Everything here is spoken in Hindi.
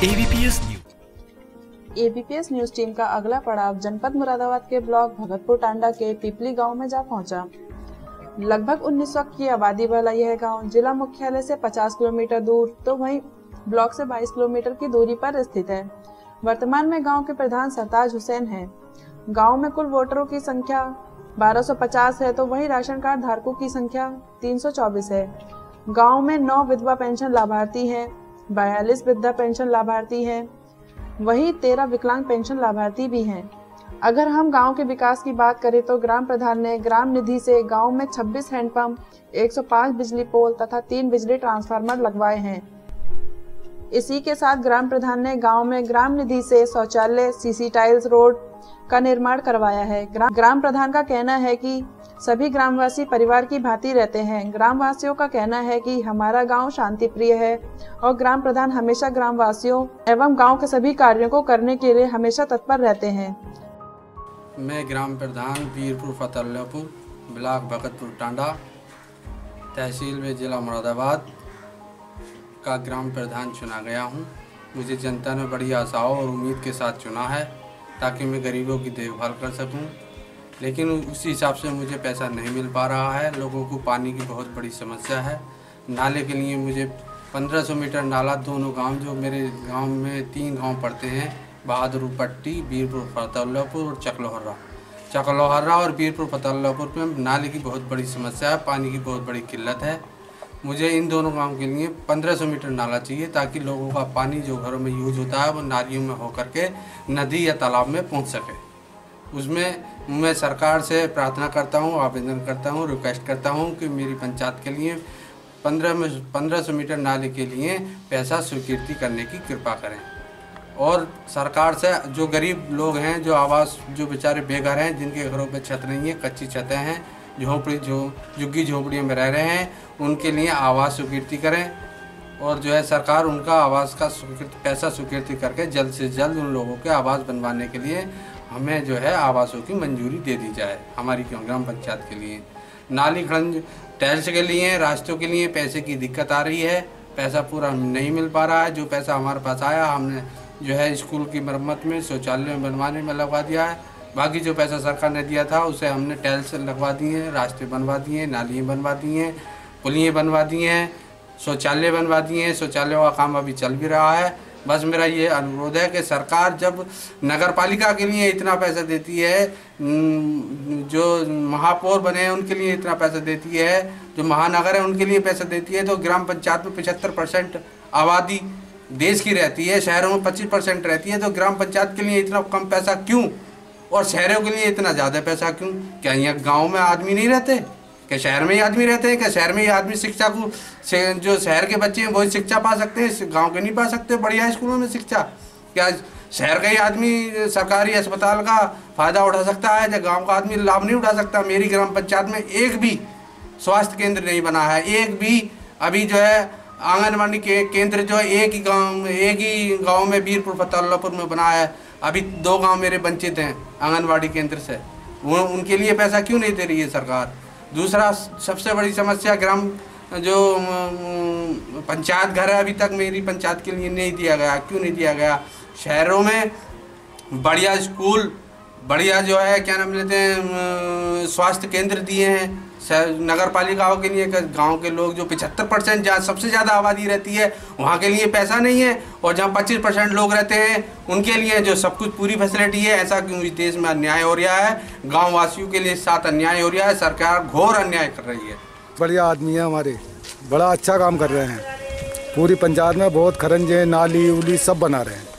एबीपीएस न्यूज टीम का अगला पड़ाव जनपद मुरादाबाद के ब्लॉक भगतपुर टांडा के पिपली गांव में जा पहुंचा। लगभग 1900 की आबादी वाला यह गांव जिला मुख्यालय से 50 किलोमीटर दूर तो वहीं ब्लॉक से 22 किलोमीटर की दूरी पर स्थित है। वर्तमान में गांव के प्रधान सरताज हुसैन हैं। गांव में कुल वोटरों की संख्या 1250 है तो वहीं राशन कार्ड धारकों की संख्या 324 है। गांव में 9 विधवा पेंशन लाभार्थी हैं, 42 वृद्धा पेंशन लाभार्थी हैं, वहीं 13 विकलांग पेंशन लाभार्थी भी हैं। अगर हम गांव के विकास की बात करें तो ग्राम प्रधान ने ग्राम निधि से गांव में 26 हैंडपंप, 105 बिजली पोल तथा 3 बिजली ट्रांसफार्मर लगवाए हैं। इसी के साथ ग्राम प्रधान ने गांव में ग्राम निधि से शौचालय, सीसी टाइल्स रोड का निर्माण करवाया है। ग्राम प्रधान का कहना है कि सभी ग्रामवासी परिवार की भांति रहते हैं। ग्रामवासियों का कहना है कि हमारा गांव शांति प्रिय है और ग्राम प्रधान हमेशा ग्रामवासियों एवं गांव के सभी कार्यों को करने के लिए हमेशा तत्पर रहते हैं। मैं ग्राम प्रधान वीरपुर फतेहपुर, ब्लॉक भगतपुर टांडा, तहसील व जिला मुरादाबाद का ग्राम प्रधान चुना गया हूं। मुझे जनता ने बड़ी आशाओं और उम्मीद के साथ चुना है ताकि मैं गरीबों की देखभाल कर सकूं, लेकिन उसी हिसाब से मुझे पैसा नहीं मिल पा रहा है। लोगों को पानी की बहुत बड़ी समस्या है। नाले के लिए मुझे 1500 मीटर नाला दोनों गांव, जो मेरे गांव में 3 गांव पड़ते हैं, बहादुर पट्टी, वीरपुर फतेहपुर और चकलोहर्रा और वीरपुर फतेहपुर में नाले की बहुत बड़ी समस्या है, पानी की बहुत बड़ी किल्लत है। मुझे इन दोनों गांव के लिए 1500 मीटर नाला चाहिए ताकि लोगों का पानी जो घरों में यूज होता है वो नालियों में होकर के नदी या तालाब में पहुंच सके। उसमें मैं सरकार से प्रार्थना करता हूं, आवेदन करता हूं, रिक्वेस्ट करता हूं कि मेरी पंचायत के लिए 1500 मीटर नाले के लिए पैसा स्वीकृति करने की कृपा करें। और सरकार से जो गरीब लोग हैं, जो आवास, जो बेचारे बेघर हैं, जिनके घरों पे छत नहीं है, कच्ची छतें हैं, झुग्गी झोपड़ियों में रह रहे हैं, उनके लिए आवास स्वीकृति करें। और जो है सरकार उनका आवास का पैसा स्वीकृति करके जल्द से जल्द उन लोगों के आवास बनवाने के लिए हमें जो है आवासों की मंजूरी दे दी जाए। हमारी ग्राम पंचायत के लिए नाली खड़ंज टाइल्स के लिए, रास्तों के लिए पैसे की दिक्कत आ रही है। पैसा पूरा नहीं मिल पा रहा है। जो पैसा हमारे पास आया हमने जो है स्कूल की मरम्मत में, शौचालय बनवाने में लगवा दिया है। बाकी जो पैसा सरकार ने दिया था उसे हमने टाइल्स लगवा दिए, रास्ते बनवा दिए, नालियाँ बनवा दी हैं, पुलियाँ बनवा दी हैं, शौचालय बनवा दिए हैं। शौचालयों का काम अभी चल भी रहा है। बस मेरा ये अनुरोध है कि सरकार जब नगर पालिका के लिए इतना पैसा देती है, जो महापौर बने हैं उनके लिए इतना पैसा देती है, जो महानगर है उनके लिए पैसा देती है, तो ग्राम पंचायत में 75% आबादी देश की रहती है, शहरों में 25% रहती है, तो ग्राम पंचायत के लिए इतना कम पैसा क्यों और शहरों के लिए इतना ज़्यादा पैसा क्यों? क्या यहाँ गाँव में आदमी नहीं रहते? क्या शहर में ही आदमी रहते हैं? क्या शहर में ही आदमी शिक्षा को जो शहर के बच्चे हैं वही शिक्षा पा सकते हैं, गांव के नहीं पा सकते बढ़िया स्कूलों में शिक्षा? क्या शहर का ही आदमी सरकारी अस्पताल का फ़ायदा उठा सकता है, या गांव का आदमी लाभ नहीं उठा सकता? मेरी ग्राम पंचायत में एक भी स्वास्थ्य केंद्र नहीं बना है। एक भी अभी जो है आंगनबाड़ी के केंद्र जो है एक ही गाँव में वीरपुर फतेहपुर में बना है। अभी 2 गाँव मेरे वंचित हैं आंगनबाड़ी केंद्र से। वो उनके लिए पैसा क्यों नहीं दे रही है सरकार? दूसरा सबसे बड़ी समस्या ग्राम जो पंचायत घर है, अभी तक मेरी पंचायत के लिए नहीं दिया गया। क्यों नहीं दिया गया? शहरों में बढ़िया स्कूल, बढ़िया जो है क्या नाम लेते हैं स्वास्थ्य केंद्र दिए हैं नगर पालिकाओं के लिए। गांव के लोग जो 75% जहाँ सबसे ज़्यादा आबादी रहती है वहाँ के लिए पैसा नहीं है, और जहाँ 25% लोग रहते हैं उनके लिए जो सब कुछ पूरी फैसिलिटी है। ऐसा क्यों इस देश में अन्याय हो रहा है? गाँव वासियों के लिए साथ अन्याय हो रहा है। सरकार घोर अन्याय कर रही है। बढ़िया आदमी है हमारे, बड़ा अच्छा काम कर रहे हैं। पूरी पंचायत में बहुत खरंजे, नाली उली सब बना रहे हैं।